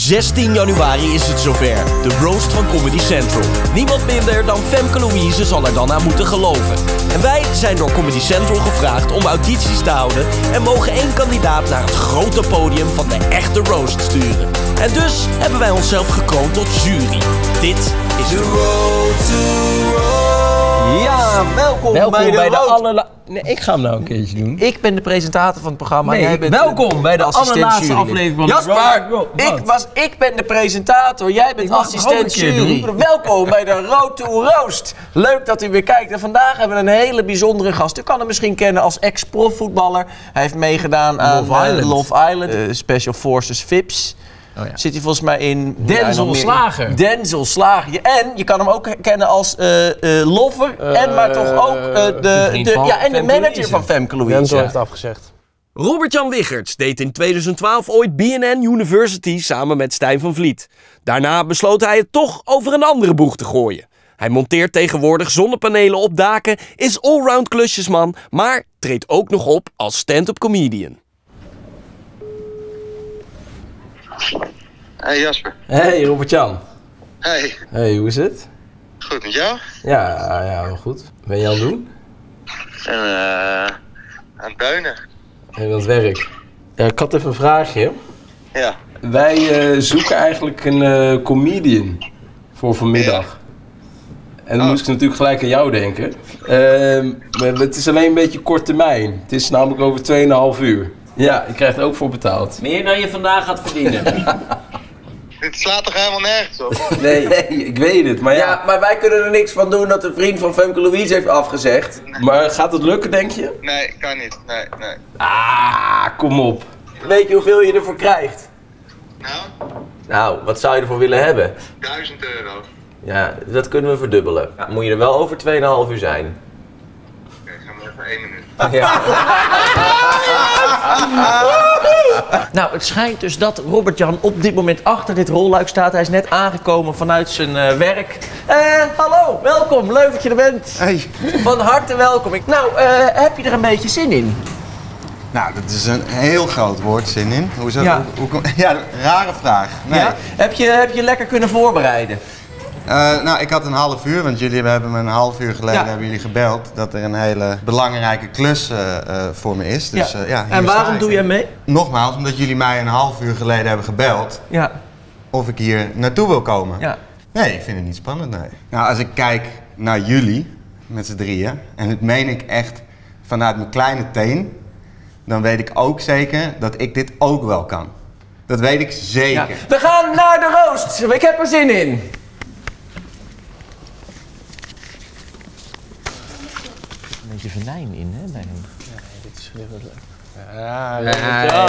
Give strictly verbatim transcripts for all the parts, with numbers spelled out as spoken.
zestien januari is het zover. De roast van Comedy Central. Niemand minder dan Femke Louise zal er dan aan moeten geloven. En wij zijn door Comedy Central gevraagd om audities te houden en mogen één kandidaat naar het grote podium van de echte roast sturen. En dus hebben wij onszelf gekroond tot jury. Dit is de Road to Roast. Ja, welkom, welkom bij de, bij de Road. allerla... Nee, ik ga hem nou een keertje doen. Ik ben de presentator van het programma. Nee, jij bent welkom bij de assistent allerlaatste jury. aflevering van de Jasper, Road. ik, was, ik ben de presentator, jij bent Ik mag het ook assistent een keer jury. doen. Welkom bij de Road to Roast. Leuk dat u weer kijkt. En vandaag hebben we een hele bijzondere gast. U kan hem misschien kennen als ex-profvoetballer. Hij heeft meegedaan aan Love Island. Uh, Love Island, uh, Special Forces V I Ps. Oh ja. Zit hij volgens mij in... Denzel ja, Slager. Denzel Slager. En je kan hem ook kennen als uh, uh, Loffer. Uh, en maar toch ook uh, de, de vriend de, van ja, en de Femke manager Louise. van Femke Louise. Denzel heeft afgezegd. Robert Jan Wicherts deed in tweeduizend twaalf ooit B N N University samen met Stijn van Vliet. Daarna besloot hij het toch over een andere boeg te gooien. Hij monteert tegenwoordig zonnepanelen op daken, is allround klusjesman, maar treedt ook nog op als stand-up comedian. Hey Jasper. Hey Robert-Jan. Hey, Hey, hoe is het? goed met jou? Ja, ja, wel goed. Ben je aan het doen? En eh aan het duinen. En dat werk. Ja, ik had even een vraagje. Ja. Wij uh, zoeken eigenlijk een uh, comedian voor vanmiddag. En dan Oh. moest ik natuurlijk gelijk aan jou denken. Uh, maar het is alleen een beetje kort termijn. Het is namelijk over twee en een half uur. Ja, je krijgt er ook voor betaald. Meer dan je vandaag gaat verdienen. Dit slaat toch helemaal nergens op? Nee, ik weet het, maar ja. Ja, maar wij kunnen er niks van doen dat een vriend van Femke Louise heeft afgezegd. Maar gaat het lukken, denk je? Nee, kan niet. Nee, nee. Ah, kom op. Weet je hoeveel je ervoor krijgt? Nou, Nou, wat zou je ervoor willen hebben? duizend euro. Ja, dat kunnen we verdubbelen. Ja, moet je er wel over twee en een half uur zijn. Oké, gaan we even één minuut. Ja. Nou, het schijnt dus dat Robert-Jan op dit moment achter dit rolluik staat. Hij is net aangekomen vanuit zijn uh, werk. Eh, hallo, welkom. Leuk dat je er bent. Hey. Van harte welkom. Ik- Nou, eh, heb je er een beetje zin in? Nou, dat is een heel groot woord, zin in. Hoe zou, Ja. hoe, hoe, ja, rare vraag. Nee. Ja? Heb je, heb je lekker kunnen voorbereiden? Uh, nou, ik had een half uur, want jullie hebben me een half uur geleden Ja. hebben jullie gebeld dat er een hele belangrijke klus uh, uh, voor me is. Dus, Ja. uh, ja, hier En sta waarom ik. doe jij mee? Nogmaals, omdat jullie mij een half uur geleden hebben gebeld Ja. of ik hier naartoe wil komen. Ja. Nee, ik vind het niet spannend, nee. Nou, als ik kijk naar jullie, met z'n drieën, en het meen ik echt vanuit mijn kleine teen, dan weet ik ook zeker dat ik dit ook wel kan. Dat weet ik zeker. Ja. We gaan naar de roost. Ik heb er zin in. Een beetje venijn in, hè, bij hem. Dit is heel leuk. Ja, Ja.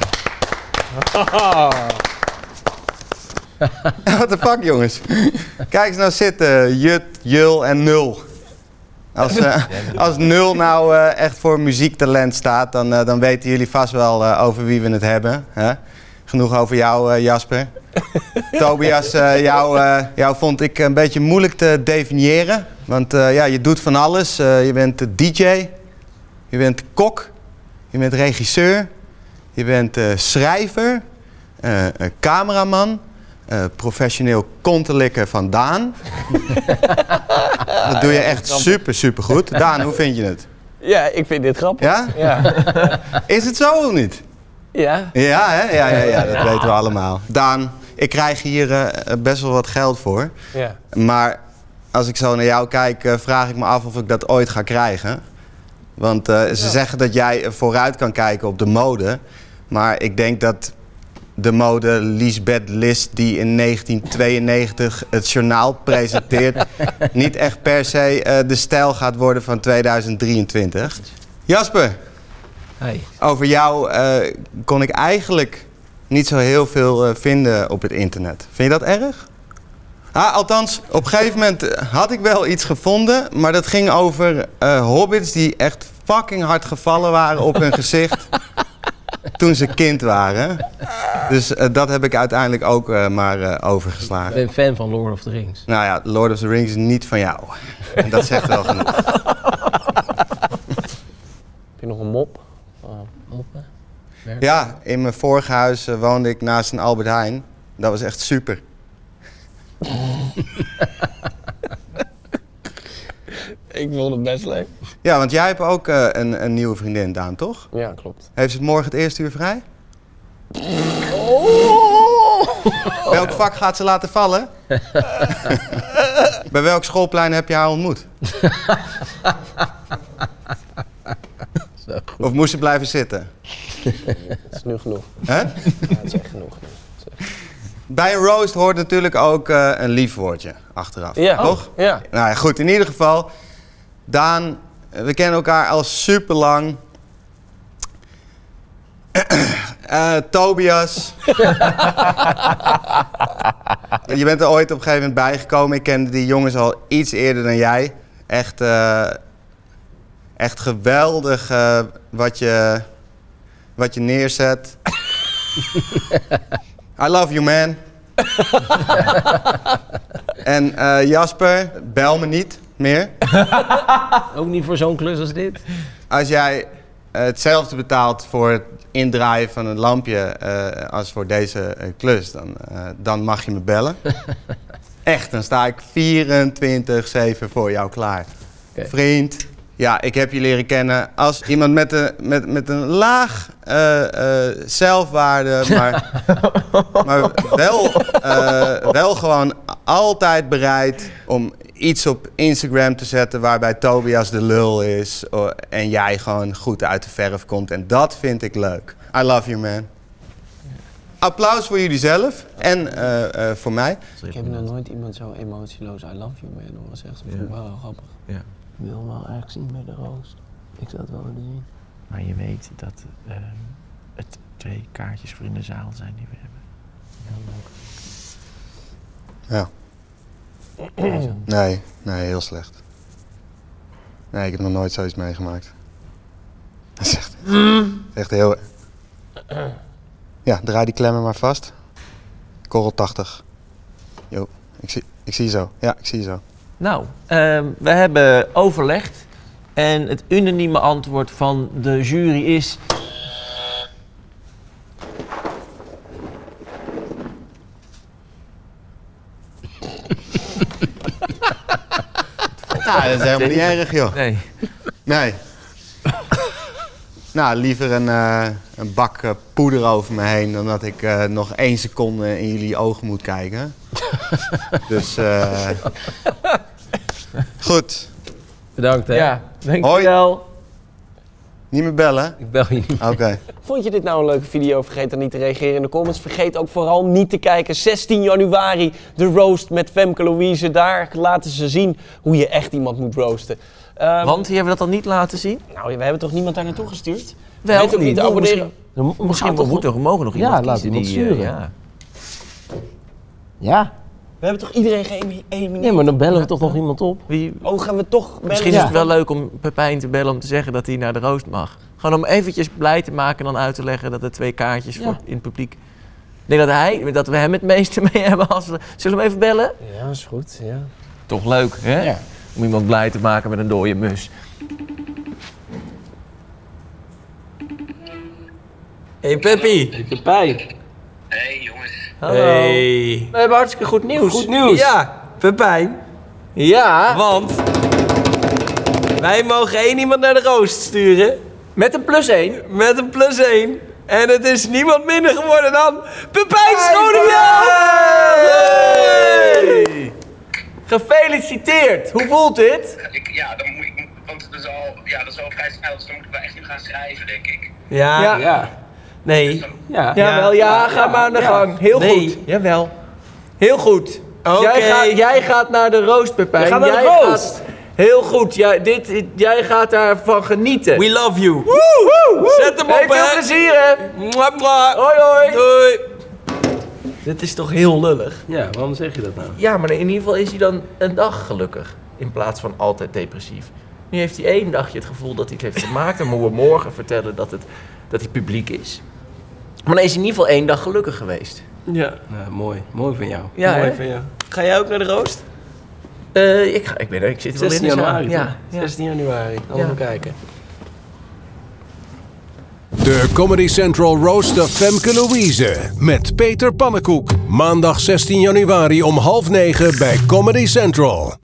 What the fuck, jongens? Kijk eens nou zitten, Jut, Jul en Nul. Als, uh, als Nul nou uh, echt voor muziektalent staat, dan, uh, dan weten jullie vast wel uh, over wie we het hebben. Hè? Genoeg over jou, uh, Jasper. Tobias, uh, jou, uh, jou vond ik een beetje moeilijk te definiëren. Want uh, ja, je doet van alles. Uh, je bent D J, je bent kok, je bent regisseur, je bent uh, schrijver, uh, uh, cameraman. Uh, professioneel kontelikker van Daan. Dat doe je echt super, super goed. Daan, hoe vind je het? Ja, ik vind dit grappig. Ja? Ja. Is het zo of niet? Ja. Ja, hè? Ja, ja, ja, dat weten we allemaal. Daan, ik krijg hier uh, best wel wat geld voor. Ja. Maar als ik zo naar jou kijk, uh, vraag ik me af of ik dat ooit ga krijgen. Want uh, ze Ja. zeggen dat jij vooruit kan kijken op de mode. Maar ik denk dat de mode Liesbeth List, die in negentien tweeënnegentig het journaal presenteert, niet echt per se uh, de stijl gaat worden van tweeduizend drieëntwintig. Jasper, Hey. over jou uh, kon ik eigenlijk niet zo heel veel uh, vinden op het internet. Vind je dat erg? Ah, althans, op een gegeven moment had ik wel iets gevonden, maar dat ging over uh, hobbits die echt fucking hard gevallen waren op hun gezicht toen ze kind waren. Dus uh, dat heb ik uiteindelijk ook uh, maar uh, overgeslagen. Ik ben fan van Lord of the Rings. Nou ja, Lord of the Rings is niet van jou. En dat zegt wel genoeg. Heb je nog een mop? Open. Ja, in mijn vorige huis uh, woonde ik naast een Albert Heijn. Dat was echt super. Ik vond het best leuk. Ja, want jij hebt ook uh, een, een nieuwe vriendin, Daan, toch? Ja, klopt. Heeft ze het morgen het eerste uur vrij? Oh! Welk vak gaat ze laten vallen? Bij welk schoolplein heb je haar ontmoet? Of moest ze blijven zitten? Het is nu genoeg. Hè? Ja, het is echt genoeg. Bij een roast hoort natuurlijk ook uh, een lief woordje achteraf, Ja. toch? Oh, ja. Nou ja, goed, in ieder geval. Daan, we kennen elkaar al super lang. uh, Tobias. Je bent er ooit op een gegeven moment bijgekomen. Ik kende die jongens al iets eerder dan jij. Echt, uh, echt geweldig uh, wat, je, wat je neerzet. I love you, man. En uh, Jasper, bel me niet meer. Ook niet voor zo'n klus als dit? Als jij uh, hetzelfde betaalt voor het indraaien van een lampje uh, als voor deze uh, klus, dan, uh, dan mag je me bellen. Echt, dan sta ik vierentwintig zeven voor jou klaar. Okay. Vriend, ja, ik heb je leren kennen als iemand met een, met, met een laag uh, uh, zelfwaarde, maar, maar wel, uh, wel gewoon altijd bereid om iets op Instagram te zetten waarbij Tobias de lul is uh, en jij gewoon goed uit de verf komt. En dat vind ik leuk. I love you, man. Applaus voor jullie zelf en uh, uh, voor mij. Ik heb nog nooit iemand zo emotieloos I love you, man horen zeggen. Dat vond ik wel heel grappig. Ja. Ik wil hem wel eigenlijk zien bij de roost. Ik zou het wel willen zien. Maar je weet dat uh, het twee kaartjes voor in de zaal zijn die we hebben. Heel leuk. Ja. Nee, nee, heel slecht. Nee, ik heb nog nooit zoiets meegemaakt. Dat is echt, echt heel... Ja, draai die klemmen maar vast. Korrel tachtig. Jo, ik zie, ik zie je zo. Ja, ik zie je zo. Nou, uh, we hebben overlegd en het unanieme antwoord van de jury is... Ja, dat is helemaal niet erg, joh. Nee. Nee. Nou, liever een, uh, een bak uh, poeder over me heen dan dat ik uh, nog één seconde in jullie ogen moet kijken. Dus, uh... goed. Bedankt, hè? Ja, dankjewel. Niet meer bellen? Ik bel je niet. Oké. Okay. Vond je dit nou een leuke video? Vergeet dan niet te reageren in de comments. Vergeet ook vooral niet te kijken. zestien januari, de roast met Femke Louise. Daar laten ze zien hoe je echt iemand moet roosten. Um, Want, die hebben we dat dan niet laten zien? Nou, we hebben toch niemand daar naartoe gestuurd? Wel, ook niet te abonneren. Misschien, misschien we moeten, we mogen nog ja, iemand laat kiezen iemand die, sturen. Uh, ja. ja. We hebben toch iedereen geëlimineerd? Nee, maar dan bellen we toch nog iemand op. Wie, oh, gaan we toch bellen? Misschien is het wel leuk om Pepijn te bellen om te zeggen dat hij naar de roost mag. Gewoon om eventjes blij te maken en dan uit te leggen dat er twee kaartjes ja. voor in het publiek. Ik denk dat, hij, dat we hem het meeste mee hebben als we... Zullen we hem even bellen? Ja, is goed, ja. Toch leuk, hè? Ja. Om iemand blij te maken met een dode mus. Hey Peppy. Hey Pepijn. Hey jongens. Hallo. Hey. We hebben hartstikke goed nieuws. Goed nieuws. Ja, Pepijn. Ja. Want wij mogen één iemand naar de roost sturen. Met een plus één. Met een plus één. En het is niemand minder geworden dan Pepijn Schoneveld! Hey. Gefeliciteerd. Hoe voelt dit? Ik, ja, dan moet ik, want het is al, ja, dat is al vrij snel, dus dan moet ik wel echt nu gaan schrijven, denk ik. Ja. Ja. ja. Nee. Ja. Jawel, ja, ja, ga maar aan de ja. gang. Heel nee. goed. Jawel. Heel goed. Oké. Jij, gaat, jij gaat naar de roost, Pepijn. Jij gaat naar de jij roost. Gaat, heel goed. Jij, dit, jij gaat daarvan genieten. We love you. Woe, woe, woe. Zet hem op, hey, veel hè. plezier, hè. Mwah, mwah. Hoi, hoi. Doei. Dit is toch heel lullig? Ja, waarom zeg je dat nou? Ja, maar in ieder geval is hij dan een dag gelukkig. In plaats van altijd depressief. Nu heeft hij één dagje het gevoel dat hij het heeft gemaakt. En moeten we morgen vertellen dat, het, dat hij publiek is. Maar dan is hij in ieder geval één dag gelukkig geweest. Ja, nou, mooi. Mooi van jou. Ja, mooi hè? van jou. Ga jij ook naar de roost? Uh, ik, ga, ik ben er, ik zit wel in de zestien januari. Ja, ja. zestien januari. Allemaal ja. kijken. De Comedy Central Roast of Femke Louise met Peter Pannenkoek. Maandag zestien januari om half negen bij Comedy Central.